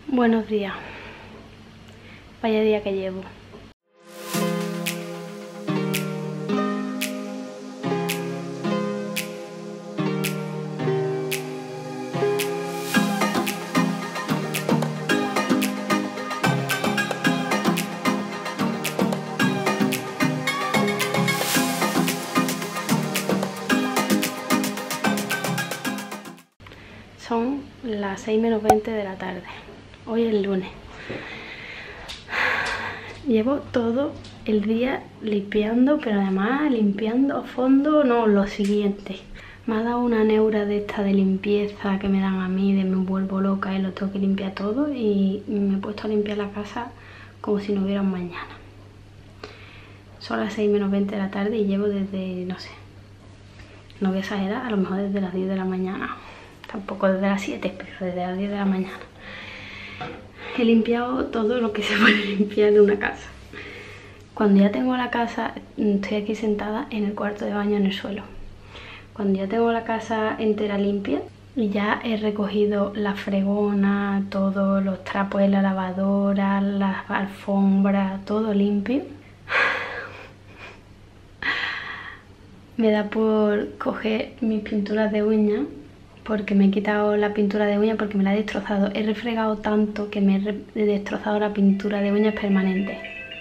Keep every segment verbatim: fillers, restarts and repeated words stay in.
Buenos días. Vaya día que llevo. Son las seis menos veinte de la tarde. Hoy es lunes. Llevo todo el día limpiando, pero además limpiando a fondo, no, lo siguiente. Me ha dado una neura de esta de limpieza que me dan a mí, de me vuelvo loca y lo tengo que limpiar todo, y me he puesto a limpiar la casa como si no hubiera un mañana. Son las seis menos veinte de la tarde y llevo desde, no sé, no voy a exagerar, a lo mejor desde las diez de la mañana. Tampoco desde las siete, pero desde las diez de la mañana. He limpiado todo lo que se puede limpiar en una casa. Cuando ya tengo la casa, estoy aquí sentada en el cuarto de baño en el suelo. Cuando ya tengo la casa entera limpia, ya he recogido la fregona, todos los trapos de la lavadora, las alfombras, todo limpio. Me da por coger mis pinturas de uñas, porque me he quitado la pintura de uñas porque me la he destrozado. He refregado tanto que me he destrozado la pintura de uñas permanente.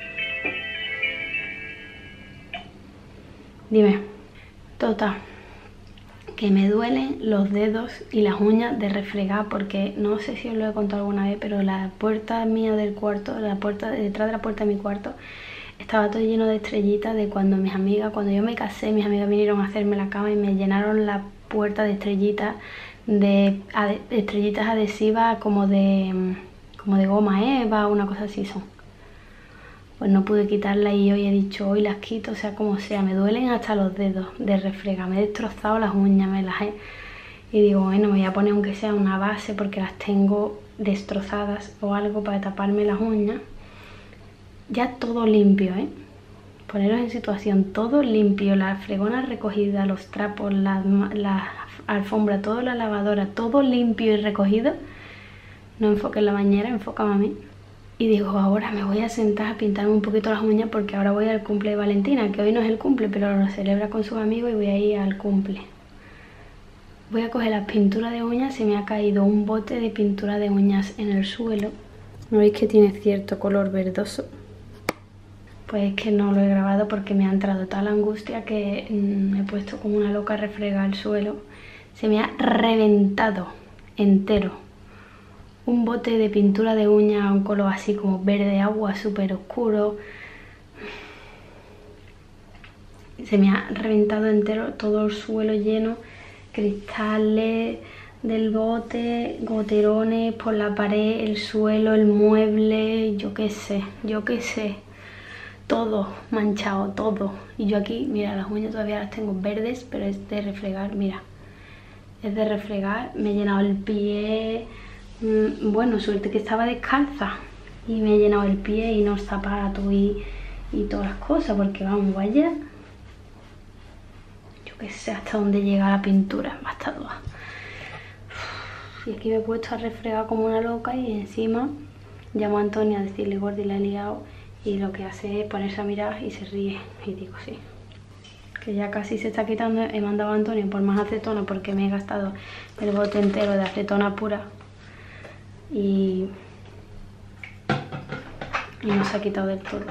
Dime. Total, que me duelen los dedos y las uñas de refregar, porque no sé si os lo he contado alguna vez, pero la puerta mía del cuarto, la puerta detrás de la puerta de mi cuarto, estaba todo lleno de estrellitas de cuando mis amigas, cuando yo me casé, mis amigas vinieron a hacerme la cama y me llenaron la puerta de estrellitas, de, de estrellitas adhesivas como de como de goma eva, una cosa así son. Pues no pude quitarla y hoy he dicho, hoy las quito, o sea como sea. Me duelen hasta los dedos de refregar, me he destrozado las uñas, me las he... Y digo, bueno, me voy a poner aunque sea una base porque las tengo destrozadas o algo para taparme las uñas. Ya todo limpio, ¿eh? Poneros en situación, todo limpio, la fregona recogida, los trapos, la, la alfombra, toda la lavadora, todo limpio y recogido. No enfoques la bañera, enfócame a mí. Y digo, ahora me voy a sentar a pintarme un poquito las uñas porque ahora voy al cumple de Valentina, que hoy no es el cumple, pero lo celebra con sus amigos y voy a ir al cumple. Voy a coger las pinturas de uñas, se me ha caído un bote de pintura de uñas en el suelo. ¿No veis que tiene cierto color verdoso? Pues es que no lo he grabado porque me ha entrado tal angustia que me he puesto como una loca a refregar el suelo. Se me ha reventado entero un bote de pintura de uña, un color así como verde agua, súper oscuro. Se me ha reventado entero todo el suelo lleno, cristales del bote, goterones por la pared, el suelo, el mueble, yo qué sé, yo qué sé. Todo manchado, todo. Y yo aquí, mira, las uñas todavía las tengo verdes, pero es de refregar, mira. Es de refregar, me he llenado el pie. Mmm, bueno, suerte que estaba descalza. Y me he llenado el pie y los zapatos y, y todas las cosas, porque vamos, vaya. Yo qué sé hasta dónde llega la pintura, hasta todas. Y aquí me he puesto a refregar como una loca y encima llamo a Antonia a decirle, gordi, la he liado. Y lo que hace es ponerse a mirar y se ríe. Y digo, sí, que ya casi se está quitando. He mandado a Antonio por más acetona porque me he gastado el bote entero de acetona pura. Y, y no se ha quitado del todo.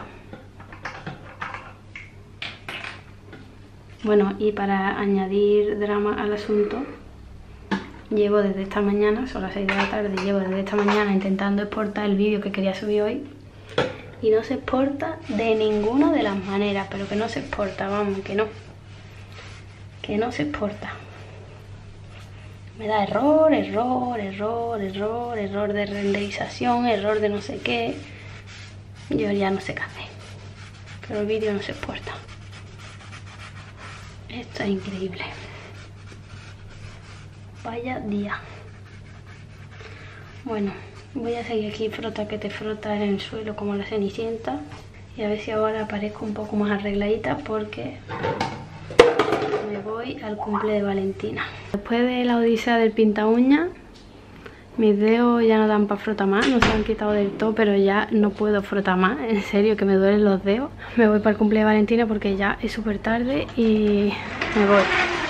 Bueno, y para añadir drama al asunto, llevo desde esta mañana, son las seis de la tarde, llevo desde esta mañana intentando exportar el vídeo que quería subir hoy. Y no se exporta de ninguna de las maneras, pero que no se exporta, vamos, que no. Que no se exporta. Me da error, error, error, error, error de renderización, error de no sé qué. Yo ya no sé qué hacer. Pero el vídeo no se exporta. Esto es increíble. Vaya día. Bueno. Voy a seguir aquí, frota que te frota en el suelo como la Cenicienta. Y a ver si ahora aparezco un poco más arregladita porque me voy al cumple de Valentina. Después de la odisea del pinta uña, Mis dedos ya no dan para frotar más, no se han quitado del todo, pero ya no puedo frotar más, en serio, que me duelen los dedos. Me voy para el cumple de Valentina porque ya es súper tarde y me voy.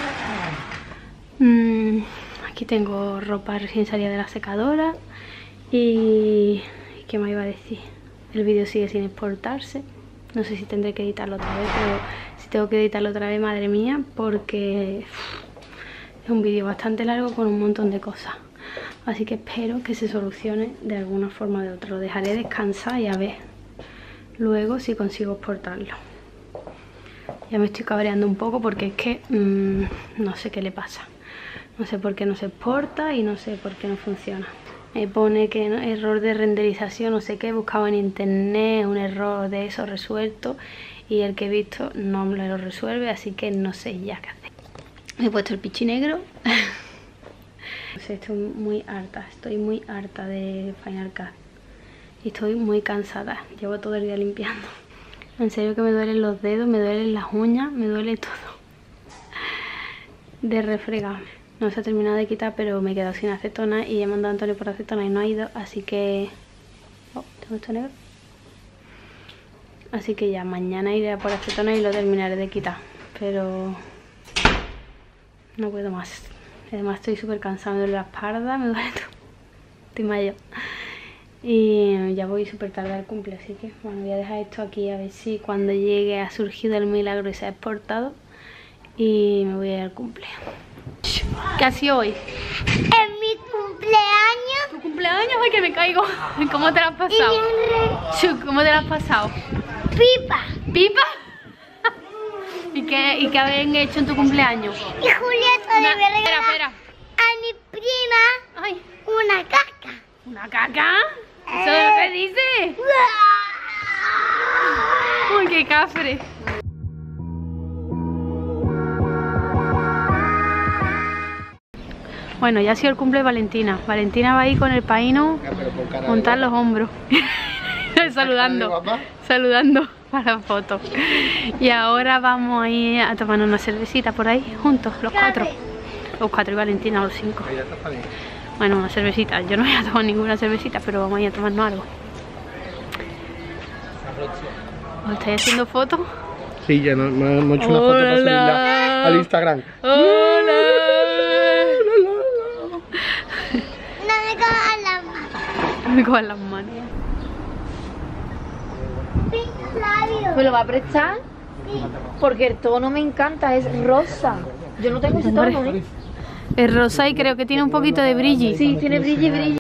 Mm, aquí tengo ropa recién salida de la secadora y... ¿qué más iba a decir? El vídeo sigue sin exportarse. No sé si tendré que editarlo otra vez, pero si tengo que editarlo otra vez, madre mía, porque uff, es un vídeo bastante largo con un montón de cosas. Así que espero que se solucione de alguna forma o de otra. Lo dejaré descansar y a ver luego si consigo exportarlo. Ya me estoy cabreando un poco porque es que mmm, no sé qué le pasa. No sé por qué no se exporta y no sé por qué no funciona. Me pone que no, error de renderización, no sé qué, buscaba en internet un error de eso resuelto y el que he visto no me lo resuelve, así que no sé ya qué hacer. Me he puesto el pichi negro. No sé, estoy muy harta, estoy muy harta de Final Cut y estoy muy cansada, llevo todo el día limpiando. En serio que me duelen los dedos, me duelen las uñas, me duele todo de refregarme. No se ha terminado de quitar, pero me he quedado sin acetona y he mandado a Antonio por acetona y no ha ido, así que... Oh, tengo esto negro. Así que ya mañana iré a por acetona y lo terminaré de quitar, pero no puedo más. Además estoy súper cansada, me duele la espalda, me duele todo. Estoy mayor. Y ya voy súper tarde al cumple, así que bueno, voy a dejar esto aquí a ver si cuando llegue ha surgido el milagro y se ha exportado. Y me voy a ir al cumple. ¿Qué ha sido hoy? Es mi cumpleaños. ¿Tu cumpleaños? Ay, que me caigo. ¿Cómo te lo has pasado? ¿Cómo te lo has pasado? Pipa. ¿Pipa? ¿Y qué, y qué habían hecho en tu cumpleaños? Y Julieta le voy a regalar espera, espera. a mi prima Ay, una caca. ¿una caca? ¿Eso no se dice? Uy, qué cafre. Bueno, ya ha sido el cumple de Valentina. Valentina va ahí con el paino, montar los hombros. Saludando, saludando para la foto. Y ahora vamos a ir a tomarnos una cervecita por ahí, juntos, los cuatro. Los cuatro y Valentina, los cinco. Bueno, una cervecita. Yo no voy a tomar ninguna cervecita, pero vamos a ir a tomarnos algo. ¿Os estáis haciendo fotos? Sí, ya no, me hemos hecho una foto para subirla al Instagram. ¡Hola! No me cojan las manos. Me cojan las manos. Pinta labios. ¿Me lo va a prestar? Porque el tono me encanta, es rosa. Yo no tengo ese tono, ¿eh? Es rosa y creo que tiene un poquito de brilli. Sí, tiene brillo y brillo.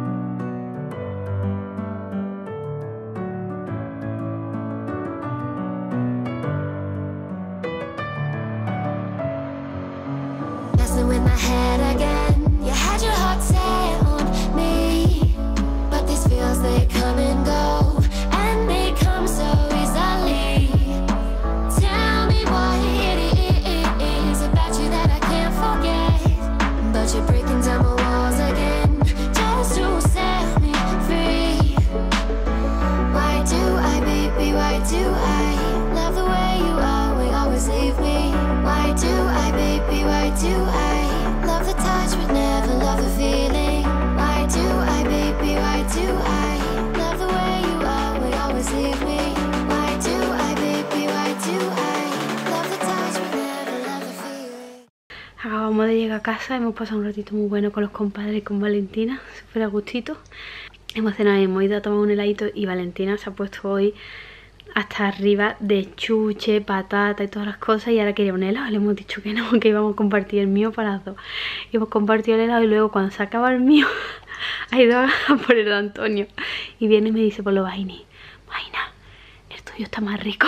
With my head again, you had your heart set on me, but these feels they come and go, and they come so easily. Tell me what it is about you that I can't forget, but you're breaking down my walls again, just to set me free. Why do I, baby, why do I love the way you always, always leave me? Why do I, baby, why do I love the touch but never love the feeling? Why do I, baby, why do I love the way you always, always leave me? Why do I, baby, why do I love the touch but never love the feeling? Acabamos de llegar a casa, hemos pasado un ratito muy bueno con los compadres y con Valentina, súper a gustito. Hemos cenado y hemos ido a tomar un heladito y Valentina se ha puesto hoy hasta arriba de chuche, patata y todas las cosas, y ahora quería un helado. Le hemos dicho que no, que íbamos a compartir el mío para las dos. Y hemos compartido el helado y luego cuando se acaba el mío ha ido a por el de Antonio y viene y me dice por lo vaini: Vaina, el tuyo está más rico.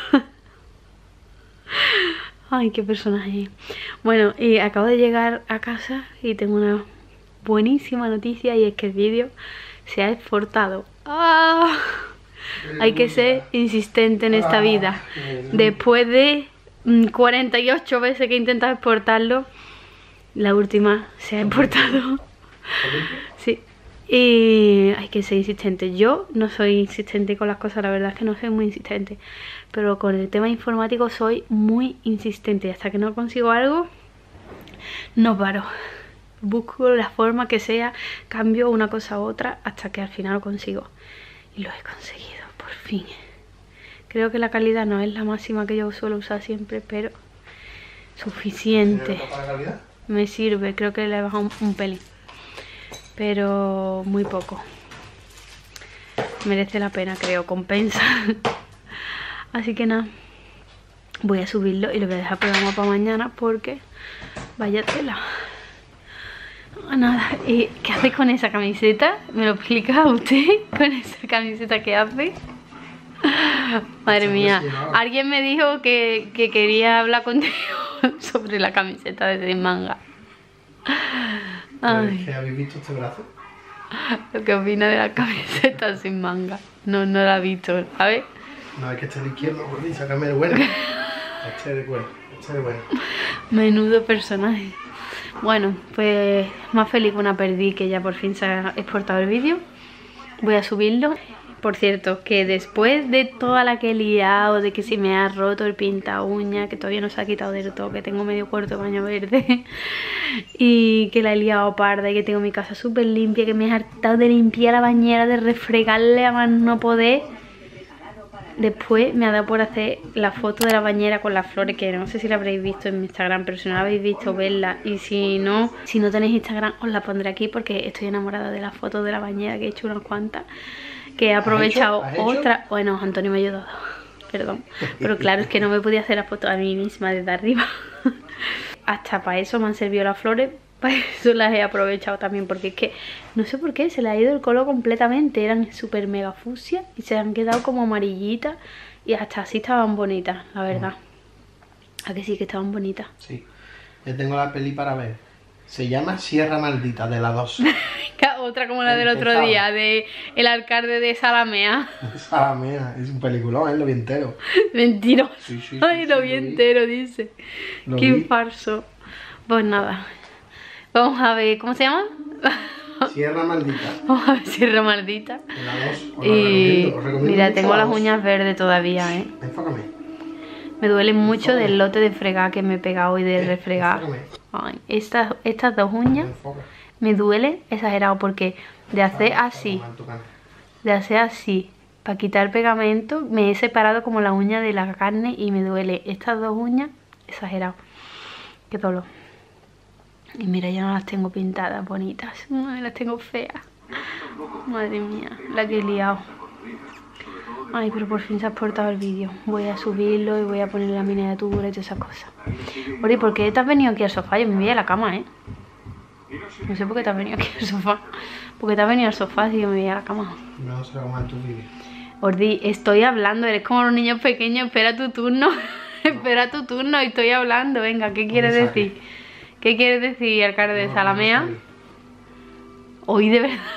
Ay, qué personaje. Bueno, y acabo de llegar a casa y tengo una buenísima noticia, y es que el vídeo se ha exportado. ¡Ah! Hay que ser insistente en esta vida. Después de cuarenta y ocho veces que he intentado exportarlo, la última se ha exportado. Sí. Y hay que ser insistente. Yo no soy insistente con las cosas, la verdad es que no soy muy insistente, pero con el tema informático soy muy insistente. Y hasta que no consigo algo, no paro. busco la forma que sea, cambio una cosa a otra hasta que al final lo consigo. Y lo he conseguido, por fin. Creo que la calidad no es la máxima que yo suelo usar siempre, pero suficiente. Me sirve, creo que le he bajado un, un pelín, pero muy poco. Merece la pena, creo, compensa. Así que nada, voy a subirlo y lo voy a dejar programa para mañana porque vaya tela. Nada, ¿y qué haces con esa camiseta? ¿Me lo explica usted con esa camiseta que hace? Madre mía, alguien me dijo que, que quería hablar contigo sobre la camiseta de sin manga. Ay. ¿Qué habéis visto este brazo? Lo que opina de la camiseta sin manga. No, no la he visto, ¿sabes? No, es que este de izquierdo, y sácame el bueno. Este de bueno, este de bueno. Menudo personaje. Bueno, pues más feliz que una perdí que ya por fin se ha exportado el vídeo. Voy a subirlo. Por cierto, que después de toda la que he liado, de que si me ha roto el pinta uña, que todavía no se ha quitado del todo, que tengo medio cuarto de baño verde, y que la he liado parda y que tengo mi casa súper limpia, que me he hartado de limpiar la bañera, de refregarle a más no poder. Después me ha dado por hacer la foto de la bañera con las flores, que no sé si la habréis visto en mi Instagram, pero si no la habéis visto, vedla. Y si no, si no tenéis Instagram, os la pondré aquí porque estoy enamorada de la foto de la bañera, que he hecho unas cuantas. Que he aprovechado ¿Has hecho? ¿Has otra... Hecho? Bueno, Antonio me ha ayudado, perdón. Pero claro, es que no me podía hacer la foto a mí misma desde arriba. Hasta para eso me han servido las flores. Para eso las he aprovechado también. Porque es que, no sé por qué, se le ha ido el color completamente. Eran súper mega fucsia y se han quedado como amarillitas. Y hasta así estaban bonitas, la verdad. ¿A que sí que estaban bonitas? Sí, ya tengo la peli para ver. Se llama Sierra Maldita, de la dos. Otra como la del otro Empezaba. día, de el alcalde de Salamea. Salamea, es un peliculón, ¿eh? Lo vi entero. Mentiroso. Sí, sí, sí, Ay, lo sí, vi lo vi. entero, dice. Lo Qué vi. farso. Pues nada. Vamos a ver, ¿cómo se llama? Sierra Maldita, Vamos a ver Sierra Maldita. de la dos. Os la Y recomiendo, os recomiendo mira, mucho tengo la las dos. uñas verdes todavía, ¿eh? Enfócame. Me duelen mucho del lote de fregar que me he pegado y de Eh, refregar. enfócame. Ay, estas, estas dos uñas Enfoca. me duelen exagerado porque de hacer así, En tu cara. de hacer así, para quitar pegamento, me he separado como la uña de la carne y me duele estas dos uñas, exagerado. Qué dolor. Y mira, ya no las tengo pintadas bonitas, ay, las tengo feas. Madre mía, la que he liado. Ay, pero por fin se ha exportado el vídeo. Voy a subirlo y voy a poner la miniatura y todas esas cosas. Oye, ¿por qué te has venido aquí al sofá? Yo me voy a la cama, ¿eh? No sé por qué te has venido aquí al sofá. ¿Por qué te has venido al sofá si yo me voy a la cama? No se lo en tu vídeo. Ordi, estoy hablando, eres como los niños pequeños, espera tu turno. Espera tu turno y estoy hablando. Venga, ¿qué quieres me saque. decir? ¿Qué quieres decir, alcalde de No, Salamea? no sé. Hoy de verdad.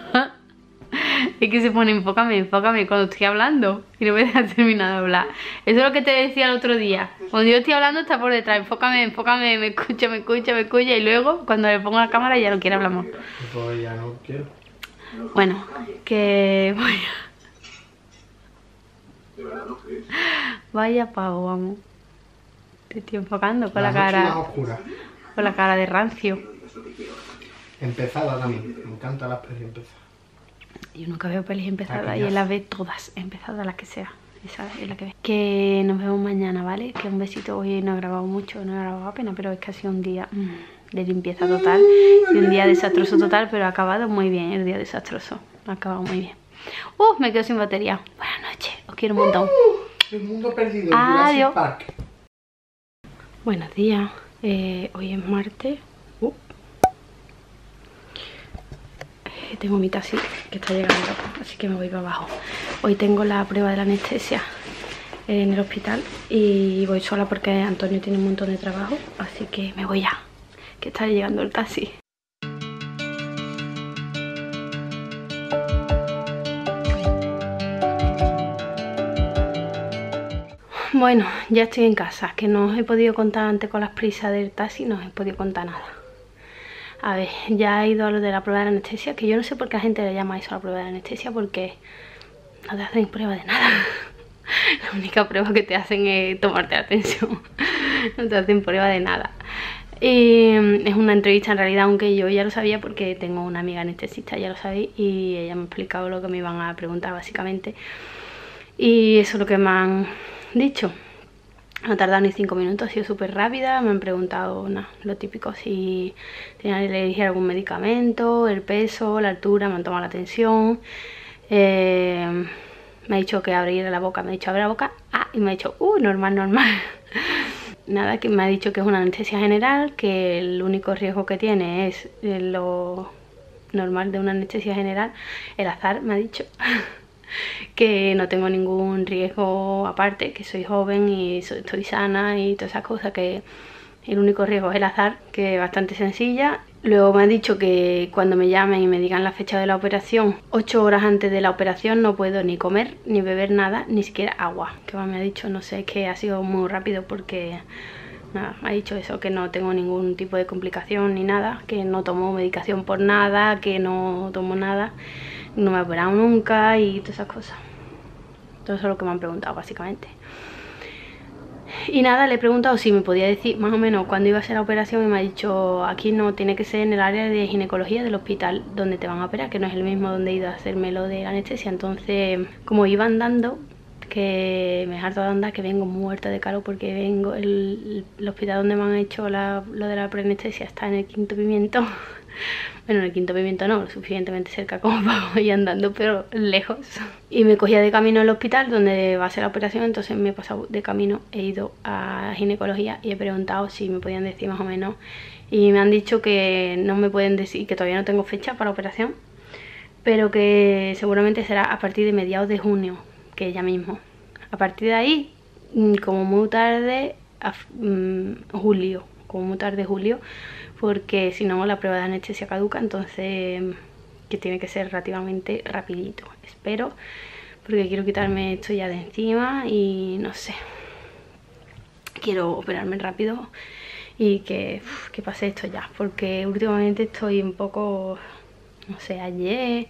Es que se pone, enfócame, enfócame cuando estoy hablando y no me deja terminar de hablar. Eso es lo que te decía el otro día. Cuando yo estoy hablando está por detrás, enfócame, enfócame, me escucha, me escucha, me escucha. Y luego cuando le pongo la cámara ya no quiere hablar más. Pues ya no quiero. Bueno, que voy a... Vaya pavo, vamos. Te estoy enfocando con la, noche más cara, oscura. con la cara de rancio. Empezada también. Me encantan las pelis empezadas. Yo nunca veo pelis empezadas Aquí y ya. él las ve todas empezadas, las que sea. Esa es la que ve. Que nos vemos mañana, ¿vale? Que un besito. Hoy no he grabado mucho, no he grabado apenas, pero es que ha sido un día mm, de limpieza total y un día desastroso total, pero ha acabado muy bien el día desastroso. Ha acabado muy bien. ¡Uh! Me quedo sin batería. Buenas noches, os quiero un montón. El mundo perdido. Adiós. Jurassic Park. Buenos días. Eh, hoy es martes. Uh. Eh, Tengo mi taxi que está llegando, así que me voy para abajo. Hoy tengo la prueba de la anestesia en el hospital y voy sola porque Antonio tiene un montón de trabajo, así que me voy ya, que está llegando el taxi. Bueno, ya estoy en casa, que no os he podido contar antes con las prisas del taxi, no os he podido contar nada. A ver, ya he ido a lo de la prueba de la anestesia, que yo no sé por qué la gente le llama eso a la prueba de la anestesia, porque no te hacen prueba de nada. La única prueba que te hacen es tomarte la tensión, no te hacen prueba de nada. Y es una entrevista en realidad, aunque yo ya lo sabía porque tengo una amiga anestesista, ya lo sabía, y ella me ha explicado lo que me iban a preguntar básicamente. Y eso es lo que me han dicho. No ha tardado ni cinco minutos, ha sido súper rápida. Me han preguntado nah, lo típico, si tenía que elegir algún medicamento, el peso, la altura, me han tomado la tensión. Eh, me ha dicho que abriera la boca, me ha dicho abre la boca, ah, y me ha dicho, uh, normal, normal. Nada, que me ha dicho que es una anestesia general, que el único riesgo que tiene es lo normal de una anestesia general, el azar, me ha dicho. Que no tengo ningún riesgo aparte, que soy joven y soy, estoy sana y todas esas cosas, que el único riesgo es el azar, que es bastante sencilla. Luego me ha dicho que cuando me llamen y me digan la fecha de la operación, ocho horas antes de la operación no puedo ni comer, ni beber nada, ni siquiera agua. Que me ha dicho, no sé, es que ha sido muy rápido porque nada, me ha dicho eso, que no tengo ningún tipo de complicación ni nada, que no tomo medicación por nada, que no tomo nada, no me he operado nunca y todas esas cosas. Todo eso es lo que me han preguntado básicamente. Y nada, le he preguntado si me podía decir más o menos cuándo iba a ser la operación y me ha dicho, aquí no, tiene que ser en el área de ginecología del hospital donde te van a operar, que no es el mismo donde he ido a hacerme lo de la anestesia. Entonces, como iba andando, que me he hartado de andar, que vengo muerta de calor porque vengo, el, el hospital donde me han hecho la, lo de la preanestesia está en el Quinto Pimiento. Bueno, en el Quinto Pimiento no, lo suficientemente cerca como para ir andando, pero lejos. Y me cogía de camino al hospital donde va a ser la operación, entonces me he pasado de camino, he ido a ginecología y he preguntado si me podían decir más o menos. Y me han dicho que no me pueden decir, que todavía no tengo fecha para la operación, pero que seguramente será a partir de mediados de junio, que ya mismo. A partir de ahí, como muy tarde, a, um, julio, como muy tarde julio, porque si no la prueba de anestesia caduca, entonces que tiene que ser relativamente rapidito, espero, porque quiero quitarme esto ya de encima y no sé, quiero operarme rápido y que, uf, que pase esto ya, porque últimamente estoy un poco, no sé, ayer,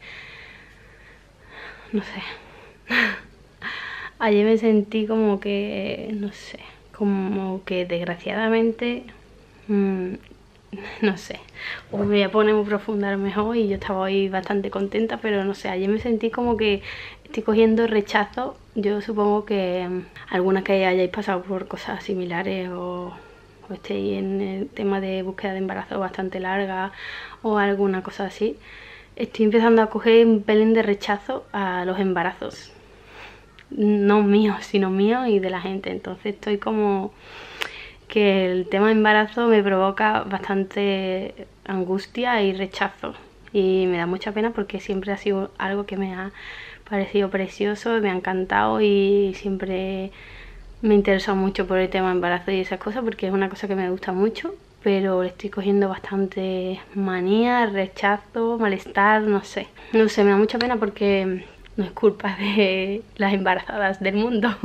no sé, ayer me sentí como que, no sé, como que desgraciadamente, mmm, no sé, o me voy a poner muy profunda a lo mejor, y yo estaba hoy bastante contenta, pero no sé, ayer me sentí como que estoy cogiendo rechazo. Yo supongo que um, algunas que hayáis pasado por cosas similares o, o estéis en el tema de búsqueda de embarazo bastante larga o alguna cosa así, estoy empezando a coger un pelín de rechazo a los embarazos, no míos, sino míos y de la gente. Entonces estoy como que el tema de embarazo me provoca bastante angustia y rechazo, y me da mucha pena porque siempre ha sido algo que me ha parecido precioso, me ha encantado y siempre me interesa mucho por el tema de embarazo y esas cosas, porque es una cosa que me gusta mucho, pero le estoy cogiendo bastante manía, rechazo, malestar, no sé, no sé, me da mucha pena porque no es culpa de las embarazadas del mundo,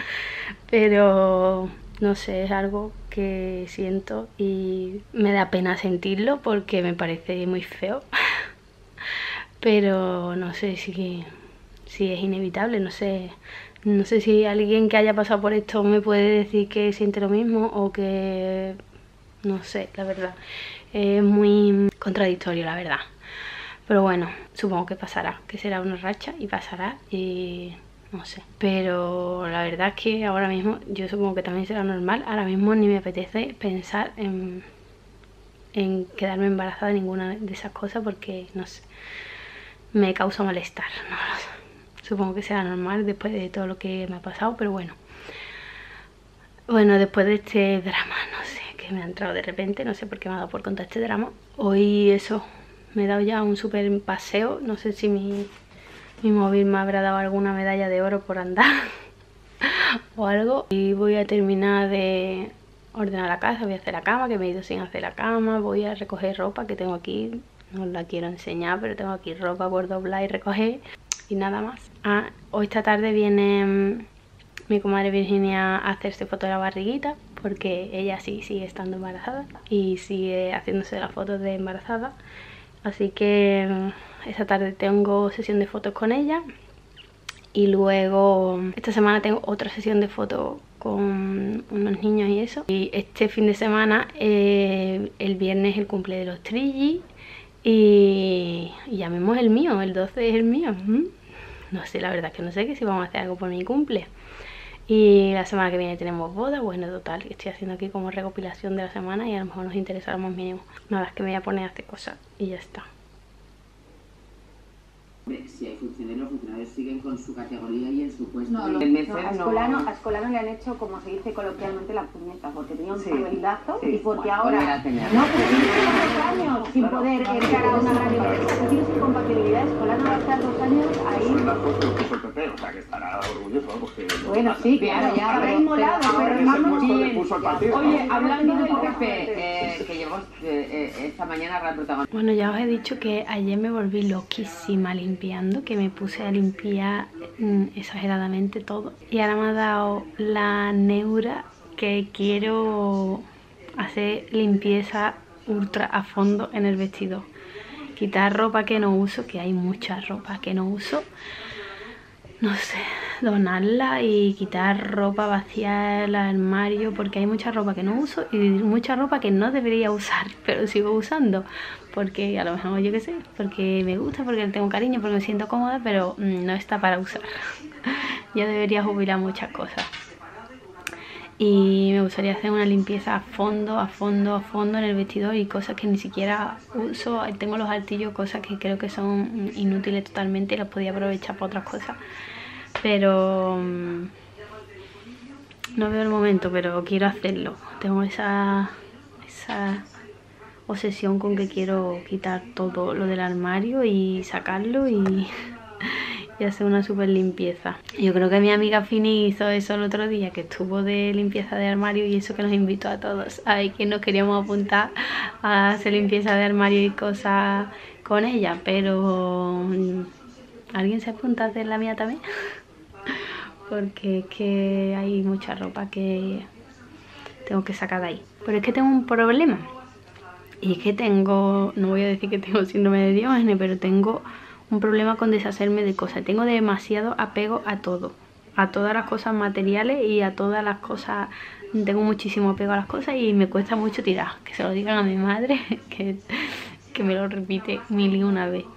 pero no sé, es algo que siento y me da pena sentirlo porque me parece muy feo. Pero no sé si, si es inevitable, no sé, no sé si alguien que haya pasado por esto me puede decir que siente lo mismo o que, no sé, la verdad, es muy contradictorio la verdad. Pero bueno, supongo que pasará, que será una racha y pasará y no sé. Pero la verdad es que ahora mismo yo supongo que también será normal. Ahora mismo ni me apetece pensar en, en quedarme embarazada de ninguna de esas cosas porque, no sé, me causa malestar, no lo sé. Supongo que será normal después de todo lo que me ha pasado, pero bueno. Bueno, después de este drama, no sé, que me ha entrado de repente, no sé por qué me ha dado por contar este drama. Hoy eso, me he dado ya un súper paseo, no sé si mi... mi móvil me habrá dado alguna medalla de oro por andar o algo. Y voy a terminar de ordenar la casa, voy a hacer la cama, que me he ido sin hacer la cama. Voy a recoger ropa que tengo aquí, no os la quiero enseñar, pero tengo aquí ropa por doblar y recoger. Y nada más. Ah, hoy esta tarde viene mi comadre Virginia a hacerse foto de la barriguita, porque ella sí sigue estando embarazada y sigue haciéndose las fotos de embarazada. Así que esta tarde tengo sesión de fotos con ella y luego esta semana tengo otra sesión de fotos con unos niños y eso. Y este fin de semana, eh, el viernes es el cumple de los Trillis y, y llamemos el mío, el doce es el mío. No sé, la verdad es que no sé que si vamos a hacer algo por mi cumple. Y la semana que viene tenemos boda. Bueno, total, estoy haciendo aquí como recopilación de la semana y a lo mejor nos interesará más mínimo. Nada, es que me voy a poner a hacer cosas y ya está. Si hay funcionarios, los funcionarios siguen con su categoría y en su puesto. No, no, no, a Escolano, a Escolano le han hecho, como se dice coloquialmente, la puñeta, porque tenía un sueldazo sí, y porque bueno, ahora... No, pero tiene dos años sin bueno, poder no, entrar a una gran empresa. Tiene su compatibilidad. Escolano va a estar dos años ahí... Sueldazo, pero puso el P P, o sea que estará orgulloso, porque... Bueno, sí, claro, ya habrá inmolado, pero vamos bien. Oye, hablando del P P, eh, que llevamos eh, eh, esta mañana al protagonista. Bueno, ya os he dicho que ayer me volví loquísima limpiando, que me puse a limpiar mm, exageradamente todo. Y ahora me ha dado la neura que quiero hacer limpieza ultra a fondo en el vestidor. Quitar ropa que no uso, que hay mucha ropa que no uso. No sé, donarla y quitar ropa, vaciar el armario, porque hay mucha ropa que no uso y mucha ropa que no debería usar, pero sigo usando, porque a lo mejor yo qué sé, porque me gusta, porque le tengo cariño, porque me siento cómoda, pero mmm, no está para usar. Yo debería jubilar muchas cosas. Y me gustaría hacer una limpieza a fondo, a fondo, a fondo en el vestidor y cosas que ni siquiera uso. Tengo los altillos, cosas que creo que son inútiles totalmente y las podía aprovechar para otras cosas. Pero um, no veo el momento, pero quiero hacerlo. Tengo esa, esa obsesión con que quiero quitar todo lo del armario y sacarlo y... y hacer una super limpieza. Yo creo que mi amiga Fini hizo eso el otro día, que estuvo de limpieza de armario y eso que nos invitó a todos. Ay, que nos queríamos apuntar a hacer limpieza de armario y cosas con ella, pero ¿alguien se apunta a hacer la mía también? Porque es que hay mucha ropa que tengo que sacar de ahí. Pero es que tengo un problema. Y es que tengo, no voy a decir que tengo síndrome de Diógenes, pero tengo un problema con deshacerme de cosas. Tengo demasiado apego a todo, a todas las cosas materiales y a todas las cosas. Tengo muchísimo apego a las cosas y me cuesta mucho tirar. Que se lo digan a mi madre, que, que me lo repite mil y una vez.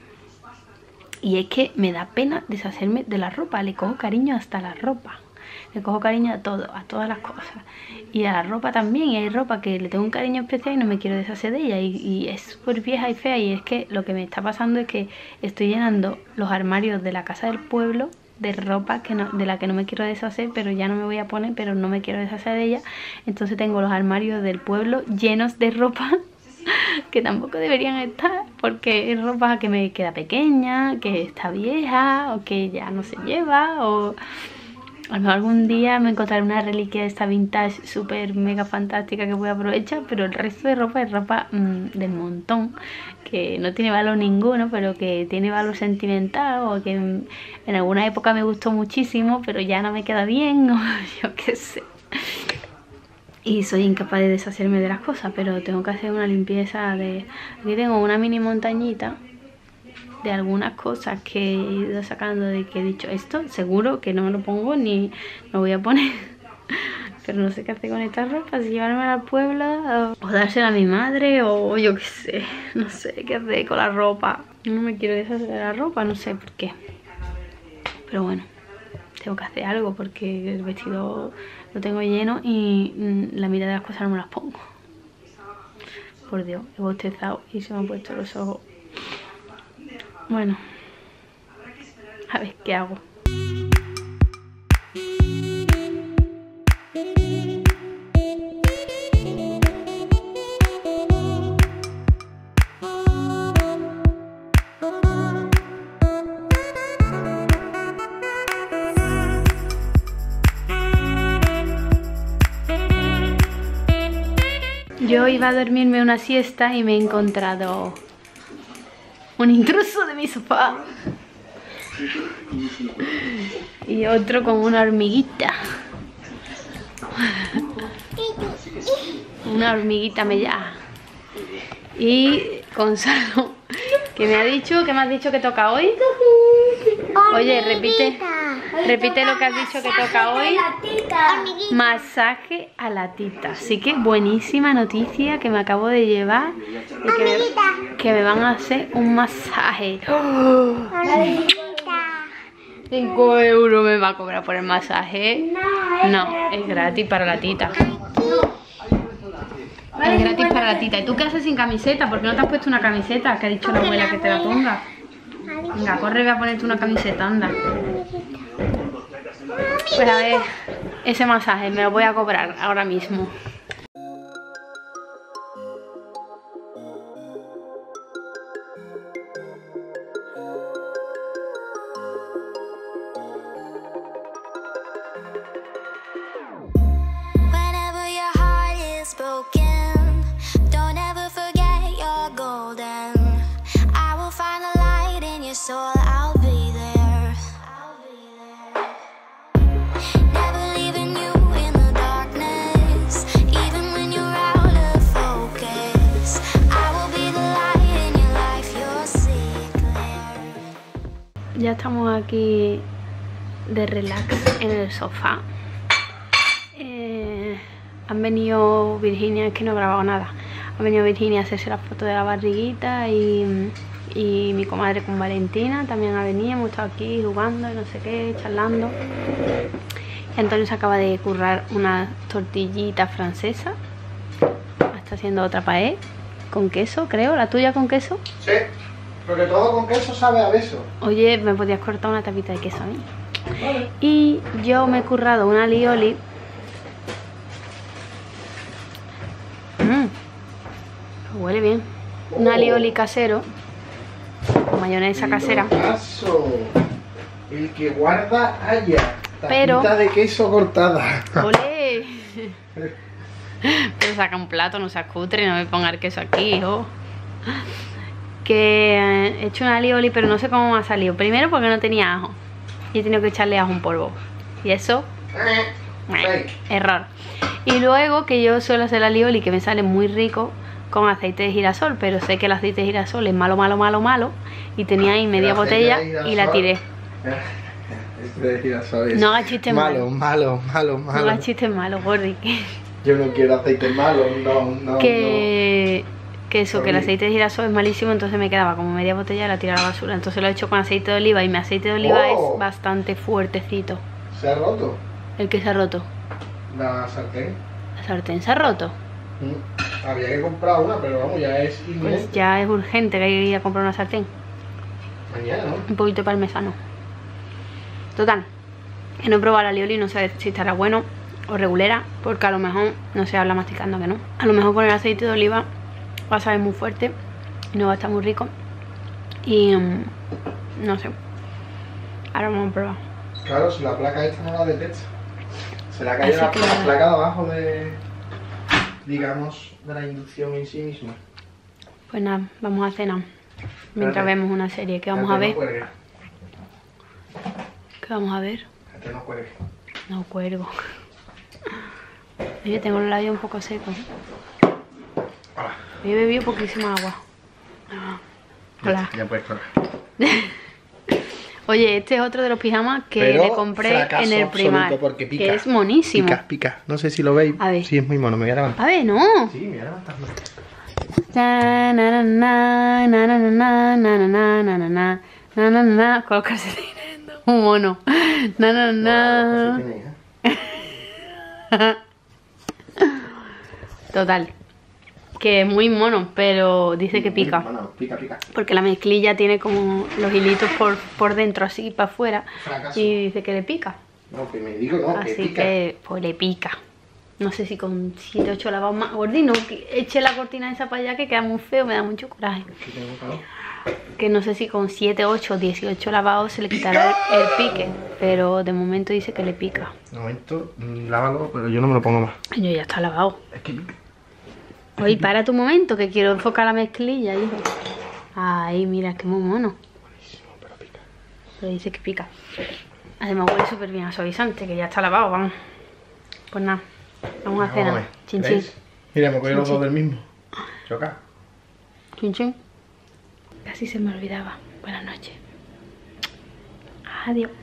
Y es que me da pena deshacerme de la ropa. Le cojo cariño hasta la ropa. Le cojo cariño a todo, a todas las cosas. Y a la ropa también. Y hay ropa que le tengo un cariño especial y no me quiero deshacer de ella. Y, y es súper vieja y fea. Y es que lo que me está pasando es que estoy llenando los armarios de la casa del pueblo de ropa que no, de la que no me quiero deshacer, pero ya no me voy a poner, pero no me quiero deshacer de ella. Entonces tengo los armarios del pueblo llenos de ropa que tampoco deberían estar, porque es ropa que me queda pequeña, que está vieja o que ya no se lleva, o a lo mejor algún día me encontraré una reliquia de esta vintage súper mega fantástica que voy a aprovechar, pero el resto de ropa es ropa mmm, del montón, que no tiene valor ninguno, pero que tiene valor sentimental, o que en, en alguna época me gustó muchísimo, pero ya no me queda bien, o yo qué sé. Y soy incapaz de deshacerme de las cosas, pero tengo que hacer una limpieza de... Aquí tengo una mini montañita de algunas cosas que he ido sacando, de que he dicho, esto seguro que no me lo pongo ni lo voy a poner. Pero no sé qué hacer con esta ropa, si llevármela al pueblo o, o dársela a mi madre, o yo qué sé, no sé qué hacer con la ropa. No me quiero deshacer de la ropa, no sé por qué. Pero bueno, tengo que hacer algo porque el vestido lo tengo lleno y mm, la mitad de las cosas no me las pongo. Por Dios, he bostezado y se me han puesto los ojos. Bueno, a ver qué hago. Yo iba a dormirme una siesta y me he encontrado un intruso de mi sofá y otro con una hormiguita. Una hormiguita mellada. Y Gonzalo, que me ha dicho, ¿qué me has dicho que toca hoy? Oye, repite. Repite lo que has dicho que toca hoy. Masaje a la tita. Así que buenísima noticia que me acabo de llevar. De que, me, que me van a hacer un masaje. cinco euros me va a cobrar por el masaje. No, es gratis para la tita. Es gratis para la tita. ¿Y tú qué haces sin camiseta? ¿Por qué no te has puesto una camiseta? Que ha dicho la abuela que te la ponga. Venga, corre, voy a ponerte una camiseta, anda. Pues a ver, ese masaje me lo voy a cobrar ahora mismo. Ya estamos aquí de relax en el sofá. Eh, han venido Virginia, es que no he grabado nada. Ha venido Virginia a hacerse la foto de la barriguita y, y mi comadre con Valentina también ha venido. Hemos estado aquí jugando y no sé qué, charlando. Y Antonio se acaba de currar una tortillita francesa. Está haciendo otra paella con queso, creo. ¿La tuya con queso? Sí. Porque todo con queso sabe a beso. Oye, me podías cortar una tapita de queso a mí. Vale. Y yo me he currado una alioli. Mmm, huele bien. Oh. Un alioli casero. Con mayonesa casera. Caso. El que guarda haya. Tapita Pero de queso cortada. ¡Olé! Pero saca un plato, no seas cutre, no me ponga el queso aquí, hijo. Que he hecho una alioli, pero no sé cómo me ha salido. Primero porque no tenía ajo y he tenido que echarle ajo en polvo. Y eso, eh, error. Y luego que yo suelo hacer la alioli que me sale muy rico con aceite de girasol, pero sé que el aceite de girasol es malo, malo, malo, malo. Y tenía ahí media botella y la tiré. Aceite de girasol es no hagas chistes malo, malos. malo, malo, malo. No hagas chistes malos, Gordy. Yo no quiero aceite malo, no, no. Que... no. Que eso, que el aceite de girasol es malísimo, entonces me quedaba como media botella y la tiré a la basura. Entonces lo he hecho con aceite de oliva y mi aceite de oliva oh. es bastante fuertecito. ¿Se ha roto? ¿El que se ha roto? La sartén. ¿La sartén se ha roto? Mm. Había que comprar una, pero vamos, ya es inminente. Pues ya es urgente que hay que ir a comprar una sartén. Mañana, ¿no? Un poquito de parmesano. Total, que no he probado la alioli, no sé si estará bueno o regulera, porque a lo mejor, no sé, habla masticando que no. A lo mejor con el aceite de oliva va a saber muy fuerte y no va a estar muy rico. Y um, no sé. Ahora vamos a probar. Claro, si la placa esta no la detecta. Se la cae la, que... la placa de abajo de, digamos, de la inducción en sí misma. Pues nada, vamos a cenar mientras Espérate. vemos una serie. ¿Qué vamos Espérate, a ver? No cuelgue. ¿Qué vamos a ver? Espérate, no cuelgue. No cuelgo. Yo tengo los labios un poco secos. Hola. Yo he bebido poquísima agua. Hola. Ya, ya puedes correr. Oye, este es otro de los pijamas que Pero le compré en el Primark, porque pica, que es monísimo. Pica, pica. No sé si lo veis. A ver. Sí, es muy mono. Me voy a levantar. A ver, no. Sí, me voy a levantar. Na, na, na, na, na, na, na, na, na, na, na, na, na, na, na, con los calcetines, un mono. Na, na, na. Total, que es muy mono, pero dice que pica. Bueno, pica, pica. Porque la mezclilla tiene como los hilitos por, por dentro, así para afuera. Fracaso. Y dice que le pica. No, que me digo no, que Así pica. que, pues le pica. No sé si con siete ocho lavados más. Gordi, no, que eche la cortina esa para allá que queda muy feo, me da mucho coraje. Que tengo calor. Que no sé si con siete, ocho, dieciocho lavados se le quitará el, el pique. Pero de momento dice que le pica. De momento, mm, lávalo, pero yo no me lo pongo más. Yo ya está lavado. Es que pica. Oye, para tu momento, que quiero enfocar la mezclilla, hijo. Ay, mira, que muy mono. Buenísimo, pero pica. Pero dice que pica. Además huele súper bien a suavizante, que ya está lavado, vamos. Pues nada, vamos a cenar. Chin chin. Mira, me cogí los Chin, dos del mismo. Choca. Chin chin. Casi se me olvidaba. Buenas noches. Adiós.